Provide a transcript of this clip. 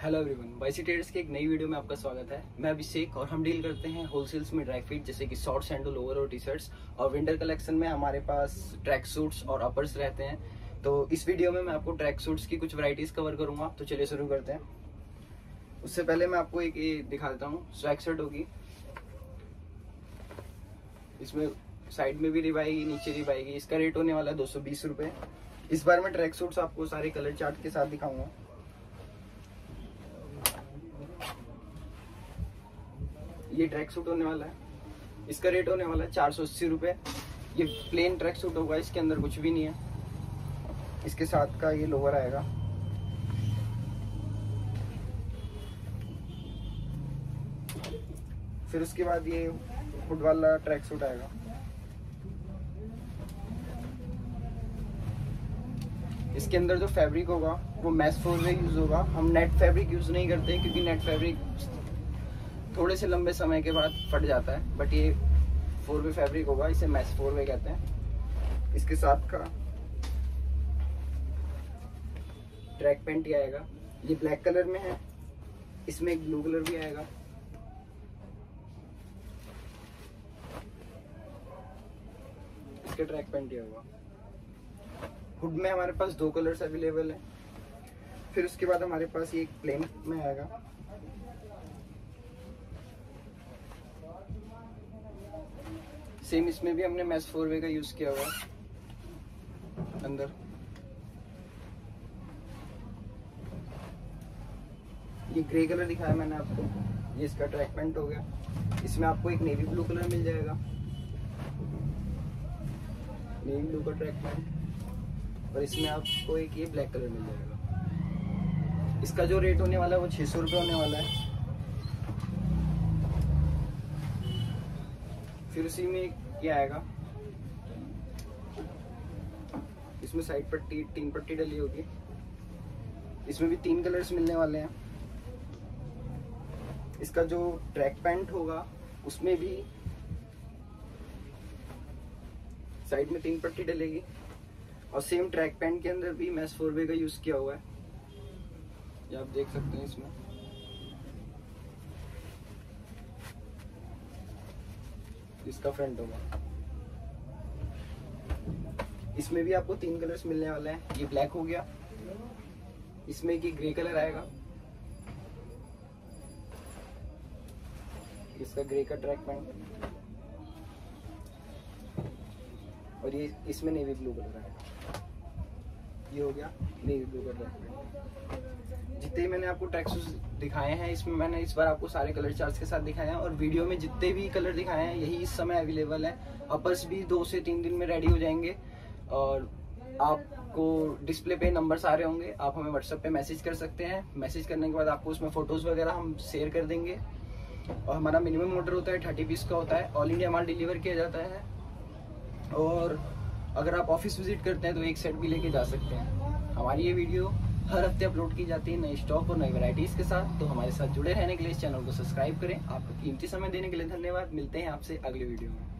Hello everyone, YC traders के एक नई वीडियो में आपका स्वागत है। मैं अभिषेक और हम डील करते हैं होलसेल्स में ड्राई फिट जैसे कि शॉर्ट सैंडो, लोअर और टी शर्ट्स। और विंटर कलेक्शन में हमारे पास ट्रैक सूट्स और अपर्स रहते हैं। तो इस वीडियो में मैं आपको ट्रैक सूट्स की कुछ वैरायटीज कवर करूंगा। तो चलिए शुरू करते हैं। उससे पहले मैं आपको एक ये दिखा देता हूँ। स्वैग शर्ट होगी, इसमें साइड में भी रिब आएगी, नीचे रिब आएगी। इसका रेट होने वाला है 220 रुपये। इस बार मैं ट्रैक सूट्स आपको सारे कलर चार्ट के साथ दिखाऊंगा। ये ट्रैक सूट होने वाला है, इसका रेट होने वाला है 480 रुपये। ये प्लेन ट्रैक सूट होगा, इसके अंदर कुछ भी नहीं है। इसके साथ का ये लोअर आएगा। फिर उसके बाद ये हुड वाला ट्रैक सूट आएगा। इसके अंदर जो फैब्रिक होगा वो मैश फोर में यूज होगा। हम नेट फैब्रिक यूज नहीं करते क्योंकि नेट फैब्रिक थोड़े से लंबे समय के बाद फट जाता है। बट ये 4 वे फैब्रिक होगा, इसे मैश 4 वे कहते हैं। इसके साथ का ट्रैक पैंट ही आएगा। ये ब्लैक कलर में है, इसमें एक ब्लू कलर भी आएगा। इसके ट्रैक पैंट ही होगा। हुड में हमारे पास 2 कलर्स अवेलेबल है। फिर उसके बाद हमारे पास ये एक प्लेन में आएगा। सेम इसमें भी हमने मैश 4 वे का यूज किया हुआ अंदर। ये ग्रे कलर दिखाया मैंने आपको, ये इसका ट्रैक पैंट हो गया। इसमें आपको एक नेवी ब्लू कलर मिल जाएगा, नेवी ब्लू का ट्रैक पैंट। और इसमें आपको एक ये ब्लैक कलर मिल जाएगा। इसका जो रेट होने वाला है वो 600 रुपये होने वाला है। फिर उसी में ये आएगा, इसमें साइड पट्टी 3 पट्टी डली होगी। इसमें भी 3 कलर्स मिलने वाले हैं। इसका जो ट्रैक पैंट होगा उसमें भी साइड में 3 पट्टी डलेगी। और सेम ट्रैक पैंट के अंदर भी मैश 4 वे का यूज किया हुआ है, ये आप देख सकते हैं। इसमें इसका फ्रंट होगा। इसमें भी आपको 3 कलर्स मिलने वाले हैं। ये ब्लैक हो गया, इसमें की ग्रे कलर आएगा। इसका ग्रे का ट्रैक पैंट और ये इसमें नेवी ब्लू कलर आएगा। ये हो गया नेवी ब्लू का ट्रैक पैंट। जितने मैंने आपको ट्रैक सूट्स दिखाए हैं, इसमें मैंने इस बार आपको सारे कलर चार्ट्स के साथ दिखाए हैं। और वीडियो में जितने भी कलर दिखाए हैं यही इस समय अवेलेबल है। अपर्स भी 2 से 3 दिन में रेडी हो जाएंगे। और आपको डिस्प्ले पे नंबर्स आ रहे होंगे, आप हमें व्हाट्सएप पे मैसेज कर सकते हैं। मैसेज करने के बाद आपको उसमें फोटोज वगैरह हम शेयर कर देंगे। और हमारा मिनिमम ऑर्डर होता है 30 पीस का होता है। ऑल इंडिया माल डिलीवर किया जाता है। और अगर आप ऑफिस विजिट करते हैं तो एक सेट भी लेके जा सकते हैं। हमारी ये वीडियो हर हफ्ते अपलोड की जाती है नई स्टॉक और नई वैरायटीज के साथ। तो हमारे साथ जुड़े रहने के लिए इस चैनल को सब्सक्राइब करें। आपका कीमती समय देने के लिए धन्यवाद। मिलते हैं आपसे अगले वीडियो में।